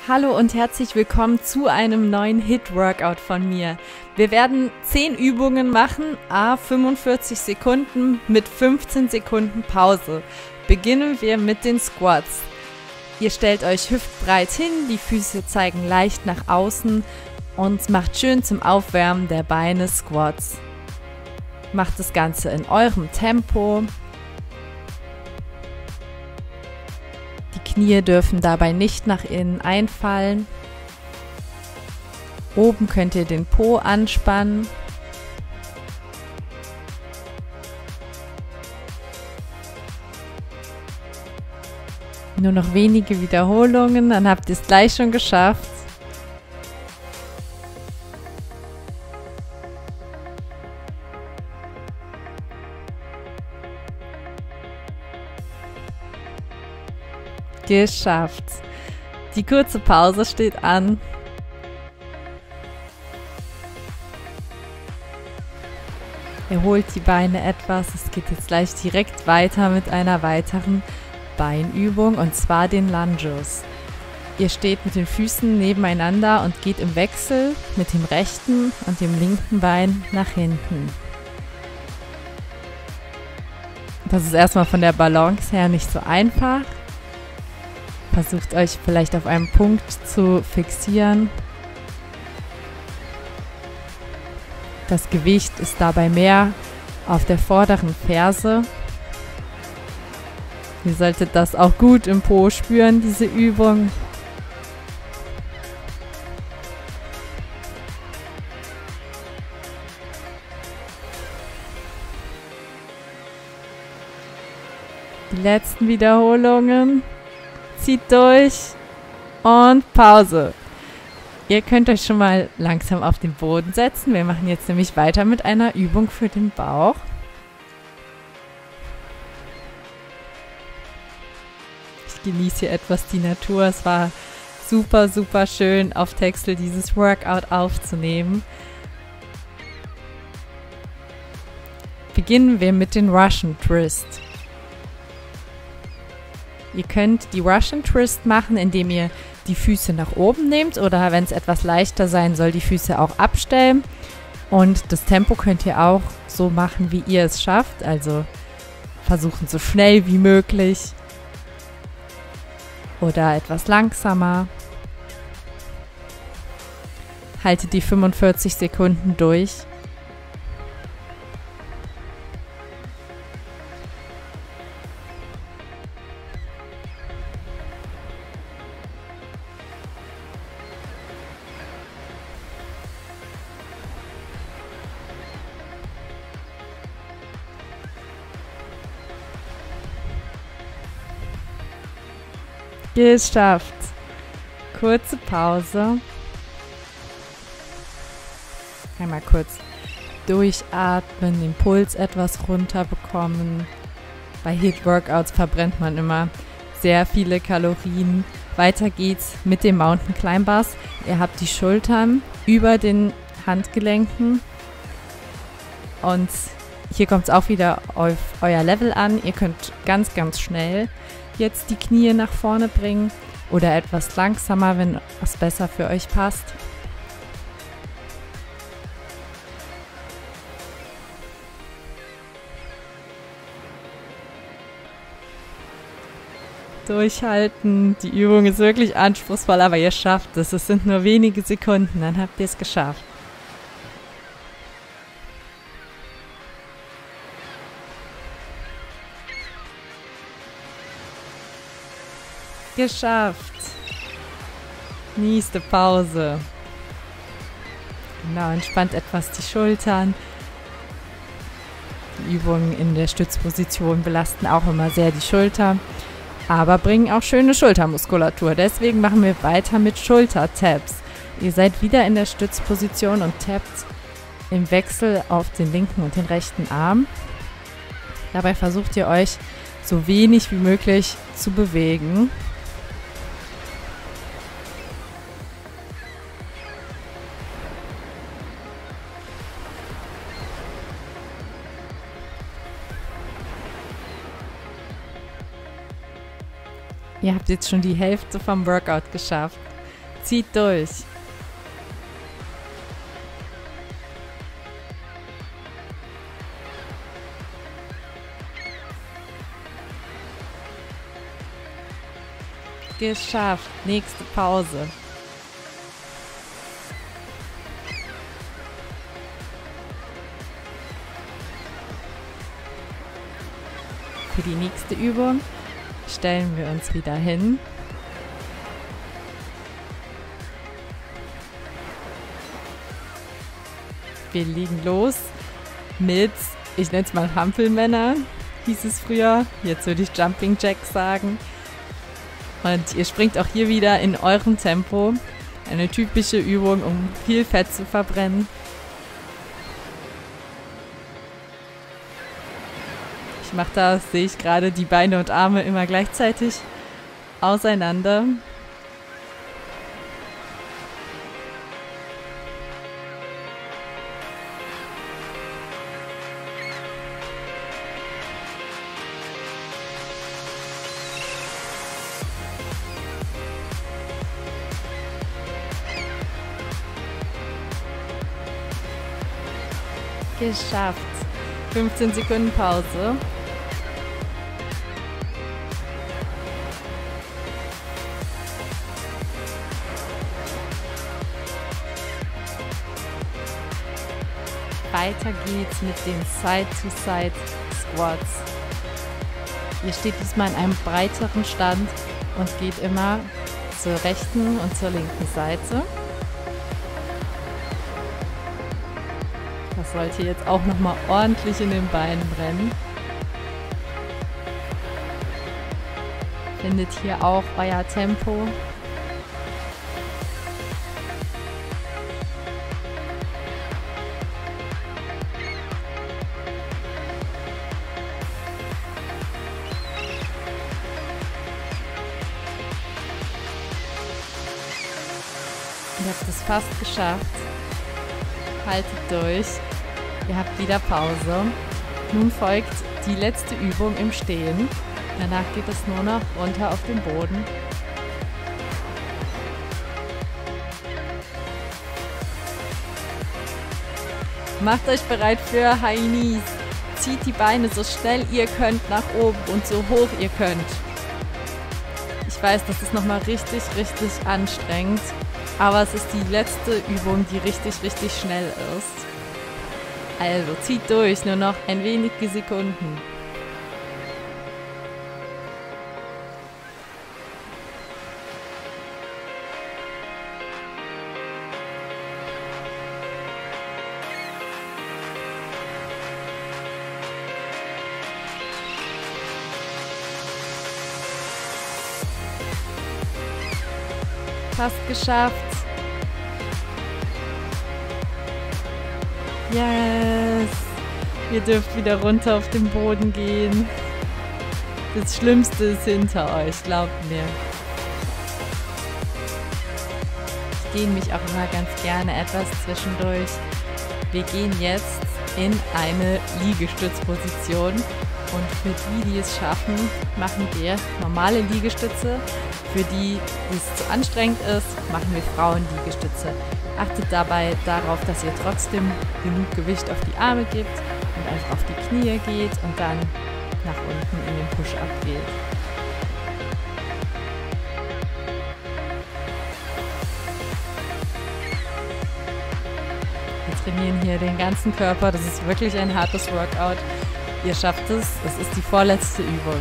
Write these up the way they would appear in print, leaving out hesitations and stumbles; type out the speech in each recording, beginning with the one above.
Hallo und herzlich willkommen zu einem neuen HIIT-Workout von mir. Wir werden 10 Übungen machen, à 45 Sekunden mit 15 Sekunden Pause. Beginnen wir mit den Squats. Ihr stellt euch hüftbreit hin, die Füße zeigen leicht nach außen und macht schön zum Aufwärmen der Beine Squats. Macht das Ganze in eurem Tempo. Die Knie dürfen dabei nicht nach innen einfallen. Oben könnt ihr den Po anspannen. Nur noch wenige Wiederholungen, dann habt ihr es gleich schon geschafft. Geschafft. Die kurze Pause steht an. Erholt die Beine etwas. Es geht jetzt gleich direkt weiter mit einer weiteren Beinübung, und zwar den Lunges. Ihr steht mit den Füßen nebeneinander und geht im Wechsel mit dem rechten und dem linken Bein nach hinten. Das ist erstmal von der Balance her nicht so einfach. Versucht euch vielleicht auf einen Punkt zu fixieren. Das Gewicht ist dabei mehr auf der vorderen Ferse. Ihr solltet das auch gut im Po spüren, diese Übung. Die letzten Wiederholungen. Zieht durch und Pause. Ihr könnt euch schon mal langsam auf den Boden setzen. Wir machen jetzt nämlich weiter mit einer Übung für den Bauch. Ich genieße hier etwas die Natur. Es war super, super schön, auf Texel dieses Workout aufzunehmen. Beginnen wir mit den Russian Twist. Ihr könnt die Russian Twist machen, indem ihr die Füße nach oben nehmt, oder wenn es etwas leichter sein soll, die Füße auch abstellen. Und das Tempo könnt ihr auch so machen, wie ihr es schafft. Also versuchen so schnell wie möglich oder etwas langsamer. Haltet die 45 Sekunden durch. Geschafft. Kurze Pause. Einmal kurz durchatmen, den Puls etwas runterbekommen. Bei HIIT-Workouts verbrennt man immer sehr viele Kalorien. Weiter geht's mit den Mountain Climbers. Ihr habt die Schultern über den Handgelenken. Und hier kommt es auch wieder auf euer Level an. Ihr könnt ganz, ganz schnell jetzt die Knie nach vorne bringen oder etwas langsamer, wenn was besser für euch passt. Durchhalten. Die Übung ist wirklich anspruchsvoll, aber ihr schafft es. Es sind nur wenige Sekunden, dann habt ihr es geschafft. Geschafft. Nächste Pause. Genau, entspannt etwas die Schultern. Die Übungen in der Stützposition belasten auch immer sehr die Schulter, aber bringen auch schöne Schultermuskulatur. Deswegen machen wir weiter mit Schulter-Taps. Ihr seid wieder in der Stützposition und tappt im Wechsel auf den linken und den rechten Arm. Dabei versucht ihr euch so wenig wie möglich zu bewegen. Ihr habt jetzt schon die Hälfte vom Workout geschafft. Zieht durch. Geschafft. Nächste Pause. Für die nächste Übung stellen wir uns wieder hin. Wir legen los mit, ich nenne es mal Hampelmänner, hieß es früher. Jetzt würde ich Jumping Jacks sagen. Und ihr springt auch hier wieder in eurem Tempo. Eine typische Übung, um viel Fett zu verbrennen. Ich mache da, sehe ich gerade, die Beine und Arme immer gleichzeitig auseinander. Geschafft. 15 Sekunden Pause. Weiter geht's mit den Side-to-Side-Squats. Ihr steht diesmal in einem breiteren Stand und geht immer zur rechten und zur linken Seite. Das sollte jetzt auch nochmal ordentlich in den Beinen brennen. Findet hier auch euer Tempo. Ihr habt es fast geschafft. Haltet durch. Ihr habt wieder Pause. Nun folgt die letzte Übung im Stehen. Danach geht es nur noch runter auf den Boden. Macht euch bereit für High Knees. Zieht die Beine so schnell ihr könnt nach oben und so hoch ihr könnt. Ich weiß, das ist nochmal richtig, richtig anstrengend. Aber es ist die letzte Übung, die richtig, richtig schnell ist. Also zieht durch, nur noch ein wenige Sekunden. Fast geschafft. Yes! Ihr dürft wieder runter auf den Boden gehen. Das Schlimmste ist hinter euch, glaubt mir. Ich dehne mich auch immer ganz gerne etwas zwischendurch. Wir gehen jetzt in eine Liegestützposition. Und für die, die es schaffen, machen wir normale Liegestütze. Für die, die es zu anstrengend ist, machen wir Frauenliegestütze. Achtet dabei darauf, dass ihr trotzdem genug Gewicht auf die Arme gebt und einfach auf die Knie geht und dann nach unten in den Push-Up geht. Wir trainieren hier den ganzen Körper. Das ist wirklich ein hartes Workout. Ihr schafft es. Es ist die vorletzte Übung.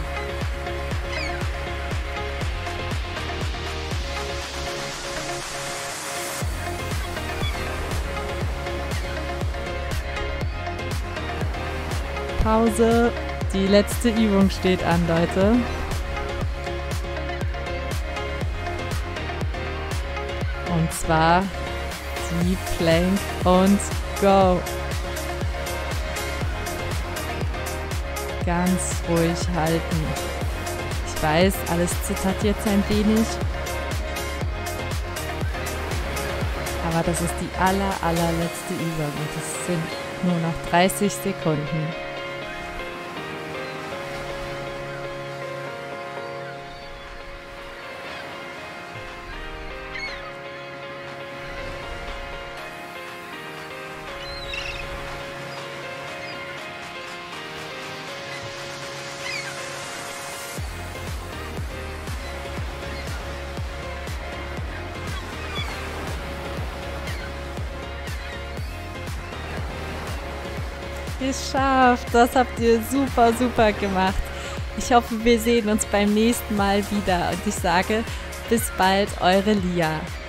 Pause. Die letzte Übung steht an, Leute. Und zwar die Plank und Go. Ganz ruhig halten. Ich weiß, alles zittert jetzt ein wenig. Aber das ist die allerletzte Übung und es sind nur noch 30 Sekunden. Geschafft. Das habt ihr super, super gemacht. Ich hoffe, wir sehen uns beim nächsten Mal wieder und ich sage, bis bald, eure Lia.